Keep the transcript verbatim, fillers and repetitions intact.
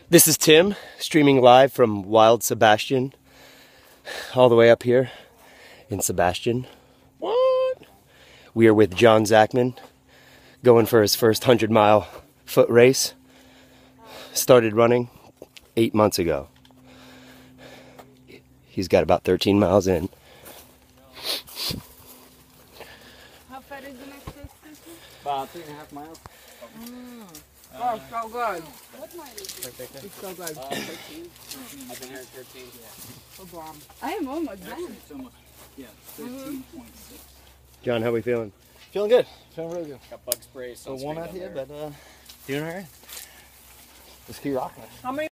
This is Tim, streaming live from Wild Sebastian, all the way up here in Sebastian. What? We are with John Zachman, going for his first hundred mile foot race. Started running eight months ago. He's got about thirteen miles in. How far is the next race? About three and a half miles. Mm. Oh, so good. What mile is it? Right there. It's so good. Uh, thirteen. I've been here at thirteen. Yeah. Oh, bomb. I am almost done. Actually, it's almost, yeah, thirteen point six. John, how we feeling? Feeling good. Feeling really good. Got bug spray. So one out here, but uh, doing alright. Let's keep rocking it. How many?